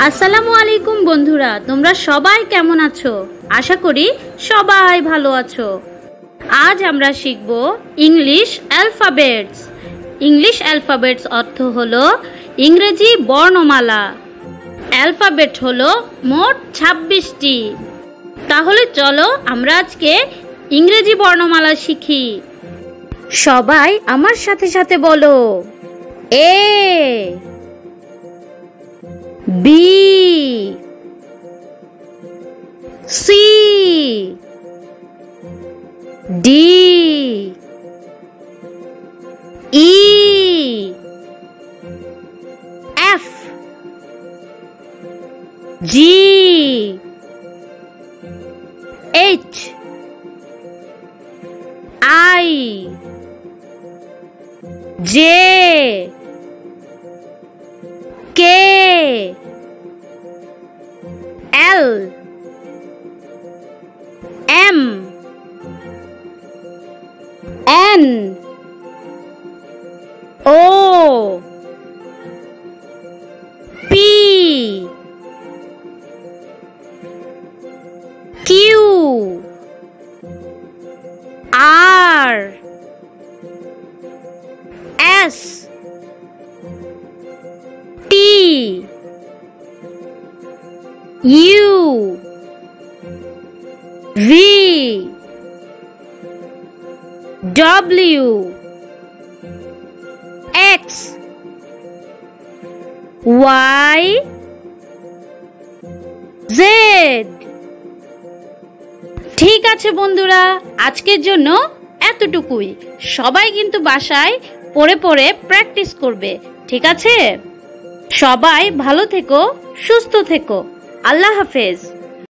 আসসালামু আলাইকুম বন্ধুরা, তোমরা সবাই কেমন আছো? আশা করি সবাই ভালো আছো। আজ আমরা শিখব ইংলিশ অ্যালফাবেটস। ইংলিশ অ্যালফাবেটস অর্থ হলো ইংরেজি বর্ণমালা। অ্যালফাবেট হলো মোট 26টি। তাহলে চলো আমরা আজকে ইংরেজি বর্ণমালা শিখি। সবাই আমার সাথে সাথে বলো, এ, B, C, D, E, F, G, H, I, J, K, L, M, N, O, P, Q, R, S, T, U, V, W, X, Y, Z। ঠিক আছে বন্ধুরা, আজকের জন্য এতটুকুই। সবাই কিন্তু বাসায় পড়ে পড়ে প্র্যাকটিস করবে, ঠিক আছে? সবাই ভালো থেকো, সুস্থ থেকো। আল্লাহ হাফেজ।